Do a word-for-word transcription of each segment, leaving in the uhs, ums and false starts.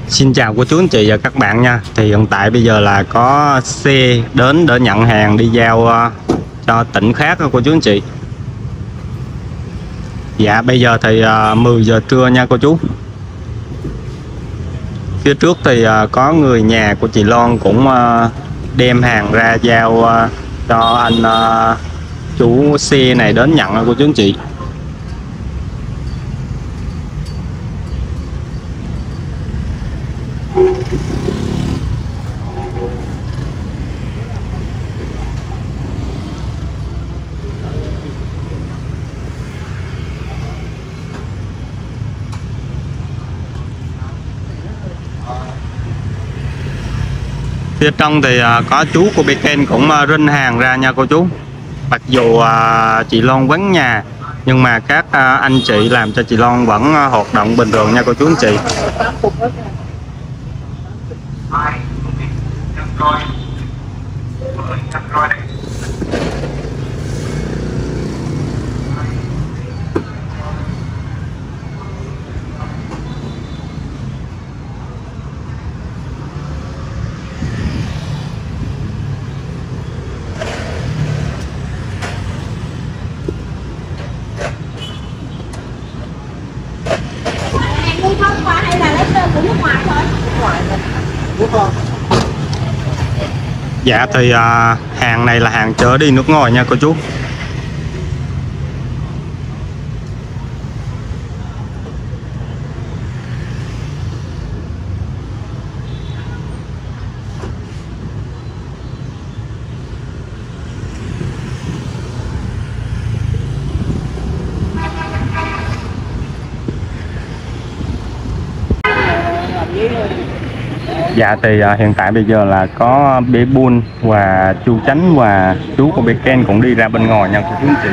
Xin chào cô chú anh chị và các bạn nha. Thì hiện tại bây giờ là có xe đến để nhận hàng đi giao uh, cho tỉnh khác cô chú anh chị. Dạ bây giờ thì uh, mười giờ trưa nha cô chú. Phía trước thì uh, có người nhà của chị Loan cũng uh, đem hàng ra giao uh, cho anh uh, chủ xe này đến nhận cô chú anh chị. Phía trong thì có chú của Beken cũng rinh hàng ra nha cô chú. Mặc dù chị Loan vắng nhà nhưng mà các anh chị làm cho chị Loan vẫn hoạt động bình thường nha cô chú anh chị. Dạ thì à, hàng này là hàng chở đi nước ngoài nha cô chú. Dạ thì uh, hiện tại bây giờ là có bé Bun và chú Chánh và chú của bé Ken cũng đi ra bên ngoài nha cô chú anh chị.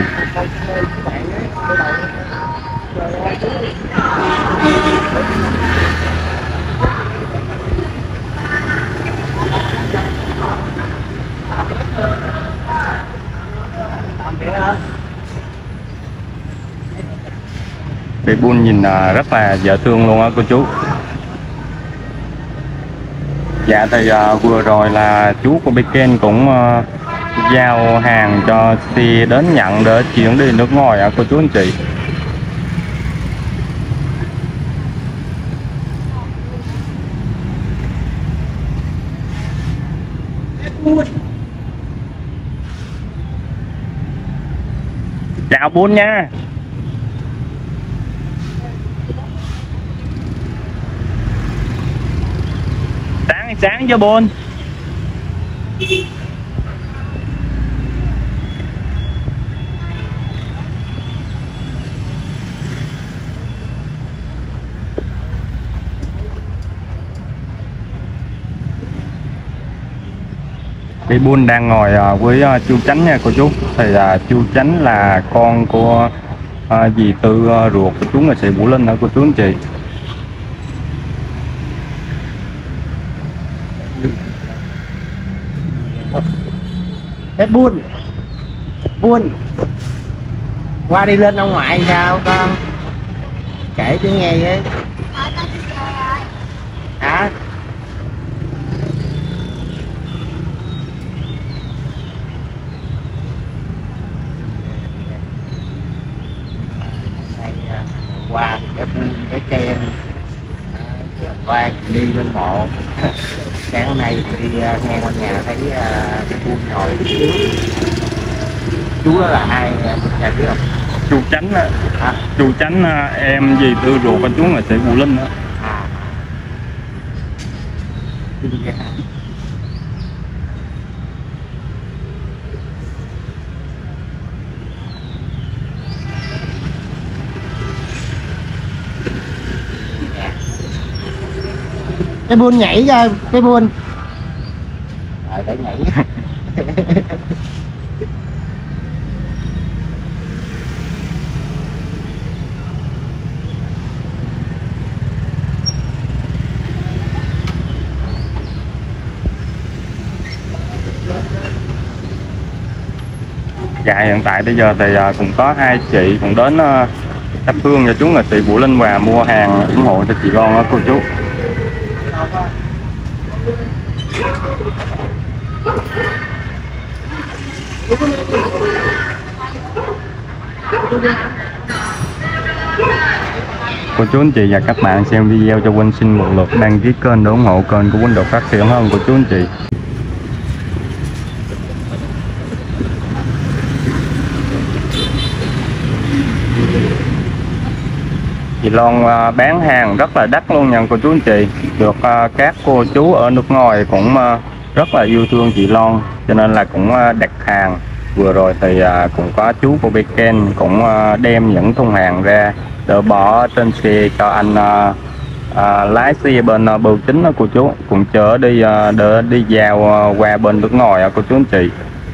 Bé Bun nhìn uh, rất là dễ thương luôn á cô chú. Dạ thì uh, vừa rồi là chú của Beken cũng uh, giao hàng cho xe đến nhận để chuyển đi nước ngoài ạ cô chú anh chị. Chào Bun nha. Sáng cho Bôn. Bé Bun đang ngồi với chú Chánh nha cô chú. Thì uh, chú Chánh là con của uh, dì Tư uh, ruột của chú nghệ sĩ Vũ Linh hả cô chú anh chị. Thế Bun Bun qua đi lên ông ngoại sao con, kể chứ nghe với hả? Qua cái Bun cái Ken qua đi lên mộ. Sáng hôm nay đi uh, nghe qua nhà thấy uh, cái Bun ngồi trước. Chú đó là ai nhà biết không? Chú Chánh á. À? Chú Chánh uh, em dì Tư ruột của chú nghệ sĩ Vũ Linh á. À. Cái Bun nhảy ra, cái Bun rồi để nhảy. Dạ hiện tại bây giờ thì uh, cũng có hai chị cũng đến uh, thắp hương cho chú nghệ sĩ Vũ Linh và mua hàng ủng hộ cho chị Loan đó cô chú. Cô chú anh chị và các bạn xem video cho Huynh xin một lượt đăng ký kênh để ủng hộ kênh của Huynh được phát triển hơn cô chú anh chị. Chị Loan bán hàng rất là đắt luôn nha cô chú anh chị. Được các cô chú ở nước ngoài cũng rất là yêu thương chị Loan, cho nên là cũng đặt hàng. Vừa rồi thì cũng có chú của Beken cũng đem những thùng hàng ra để bỏ trên xe cho anh à, lái xe bên bưu chính đó cô chú, cũng chở đi để đi giao qua bên nước ngoài cô chú anh chị.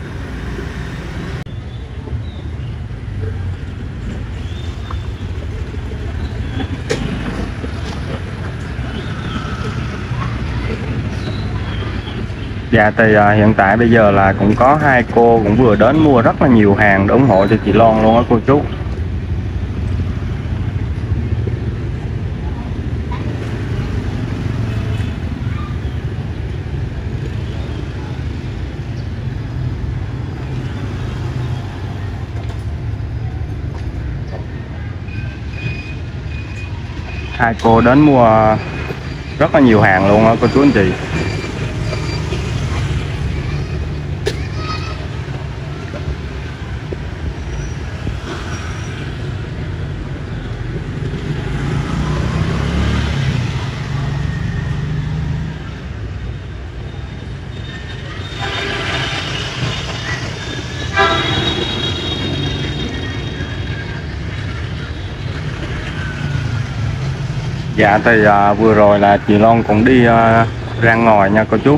Dạ thì à, hiện tại bây giờ là cũng có hai cô cũng vừa đến mua rất là nhiều hàng để ủng hộ cho chị Loan luôn á cô chú. Hai cô đến mua rất là nhiều hàng luôn á cô chú anh chị. Dạ thì à, vừa rồi là chị Loan cũng đi à, ra ngoài nha cô chú.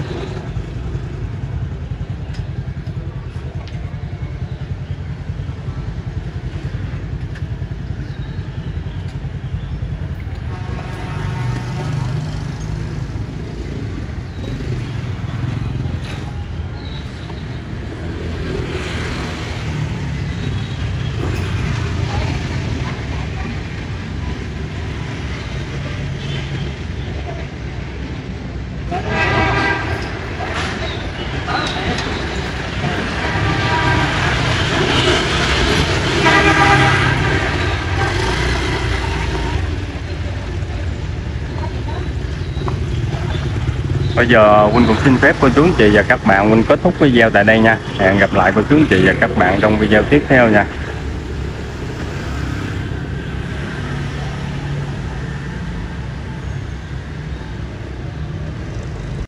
Bây giờ Huynh cũng xin phép cô chú anh chị và các bạn Huynh kết thúc video tại đây nha. Hẹn gặp lại cô chú anh chị và các bạn trong video tiếp theo nha.